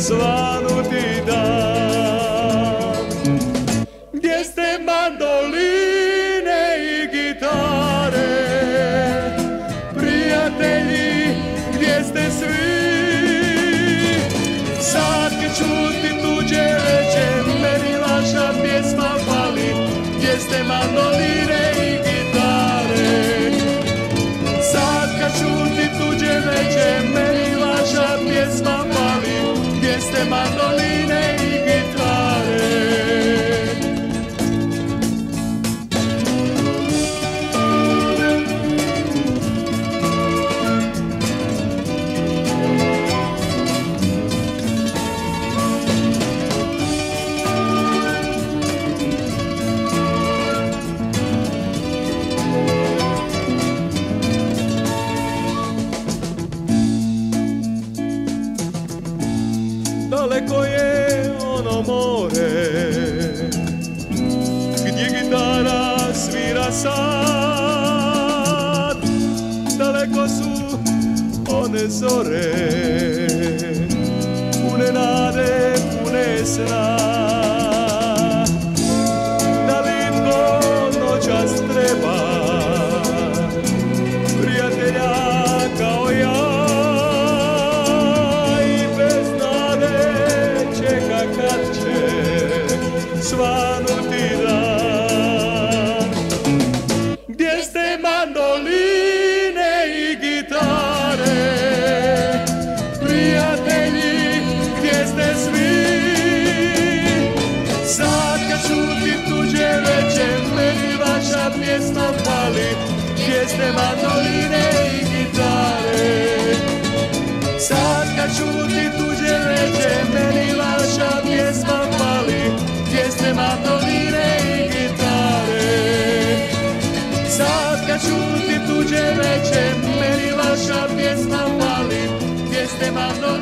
svanuti dan. Gdje ste mandoline i gitare, prijatelji, gdje ste svi? Sad kad čuti tuđe reče, meni vaša pjesma fali. Gdje ste mandoline i gitare? Sad kad čuti tuđe reče, meni vaša pjesma fali. Gdje ste mandoline i gitare? Daleko je ono more gdje gitara svira sad. Daleko su one zore, pune nade, pune sna. Da li to noćas treba prijatelja kao ja? Svanuti dan. Gdje ste mandoline i gitare, prijatelji, gdje ste svi? Sad kad šuti tuđe reče, meni vaša pjesma fali. Gdje ste mandoline i gitare? Sad kad šuti tuđe reče, meni vaša pjesma fali. Gdje ste mandoline i gitare? Sad kad šuti tuđe reče, meni vaša pjesma fali. Gdje ste mandoline